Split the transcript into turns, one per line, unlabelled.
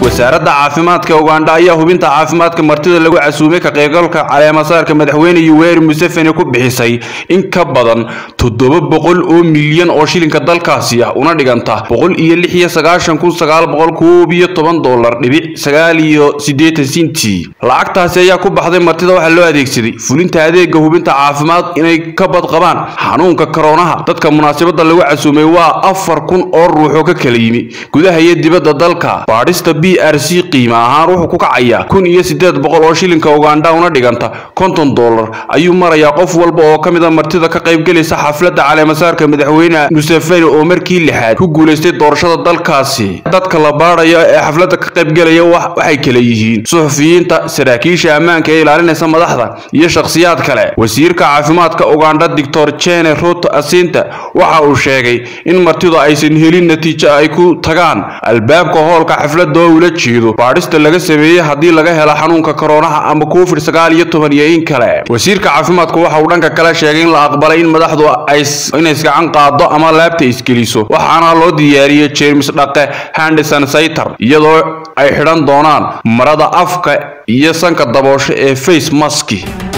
wasaaradda caafimaadka Uganda ayaa hubinta caafimaadka martida lagu casuumay ka qaybgalka caleemo saarka madaxweyne Yoweri Museveni ku bixisay in ka badan 700 oo milyan oo shilinka dalkaasi ah una dhiganta $169,917.89 lacagtaasi ayaa ku baxday martida waxa loo adeegsaday fulinta adeega hubinta caafimaad inay ka bad qabaan xanuunka corona dadka munaasabada lagu casuumay waa 4,000 oo ruux oo ka kala yimi gudaha iyo dibadda dalka baadhista BRC qiimo ahaan wuxuu ku kacayaa 1,800 oo shilinka Uganda una dhiganta $50 ayuu marayaa qof walba oo kamid ah martida ka qayb galaysa xafladda caleemo saarka madaxweyne Museveni oo markii lixaad ku guuleystay doorashada dalkaasi dadka la baarayo ee xafladda ka qayb galaya waxay kala yihiin suxufiyiinta saraakiisha ammaanka ee ilaalinaysa madaxda iyo shakhsiyaad kale wasiirka caafimaadka Uganda Dr. Chene Ruto Asinta waxa uu sheegay in martidu aysan helin natiijo ay ku tagaan albaabka hoolka xafladda oo la jeedo baadhista laga sameeyay hadii laga helo xanuunka corona ama COVID-19 iyo in kale wasiirka caafimaadku waxa uu dhanka kale sheegay in la aqbalay in madaxdu ay gacan qaado ama laabta iskeliso waxaana loo diyaariyay James dhaqe hand sanitizer iyadoo ay xidhan doonaan marada afka iyo sanka daboosho ee face mask